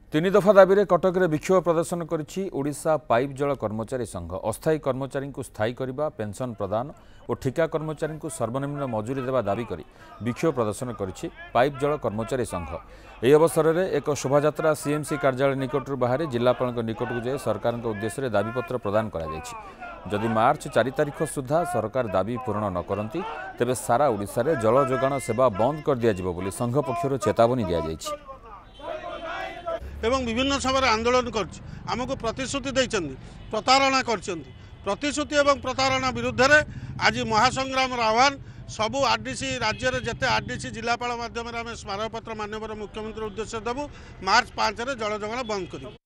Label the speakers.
Speaker 1: तीन दफा दाबी में कटक में विक्षोभ प्रदर्शन करिछी पाइप जल कर्मचारी संघ। अस्थायी कर्मचारी को स्थायी करने, पेंशन प्रदान और ठिका कर्मचारी को सर्वनिम्न मजूरी देवा दाबी कर विक्षोभ प्रदर्शन करिछी पाइप जल कर्मचारी संघ। यह अवसर में एक शोभायात्रा सीएमसी कार्यालय निकट बाहर जिलापाल निकट को जाए सरकार उद्देश्य दाबीपत्र प्रदान जदि मार्च 4 तारिख सुधा सरकार दाबी पूरण न करती तेबे सारा ओडिशा रे जल जोगाण सेवा बंद कर दिया जिवो बोली संघ पक्षर चेतावनी दिया जायछि।
Speaker 2: एवं विभिन्न समय आंदोलन करमको प्रतिश्रुति देइछन्ति, प्रतारणा करछन्ति। प्रतिश्रुति एवं प्रतारणा विरुद्ध रे आज महासंग्राम आह्वान सबू आरडीसी राज्य में जिते आरडीसी जिलापाल माध्यम स्मारकपत्र माननीय मुख्यमंत्री उद्देश्य देवु मार्च 5 जल जोगाण बंद करूँ।